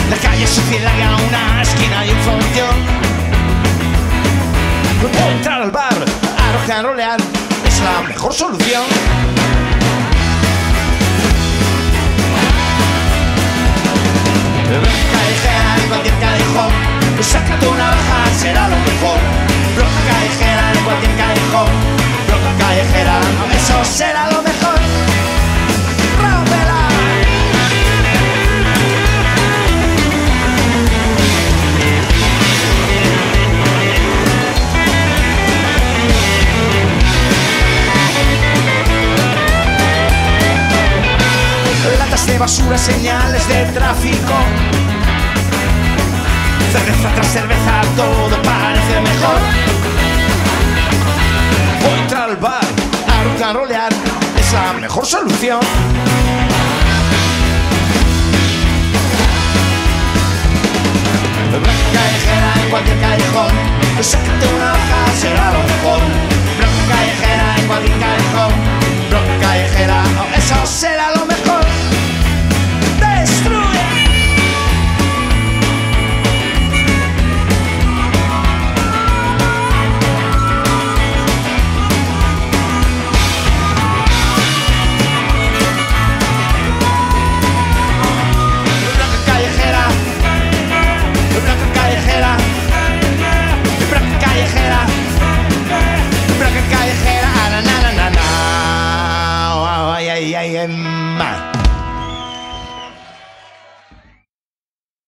La calle es sucia y larga, una esquina y un frontón. O entrar al bar a rock and rollear es la mejor solución. Callejera en cualquier callejón, saca tu navaja, será lo mejor. Bronca callejera en cualquier callejón, bronca callejera, eso será lo mejor. ¡Rómpela! Latas de basura, señales de tráfico. Cerveza tras cerveza, todo parece mejor. O entrar al bar a rock and rollear es la mejor solución. Bronca callejera en cualquier callejón, sácate una hoja, será lo mejor. Bronca callejera en cualquier callejón, bronca callejera, eso será lo mejor. Callejera, na na na na na, ay ay ay,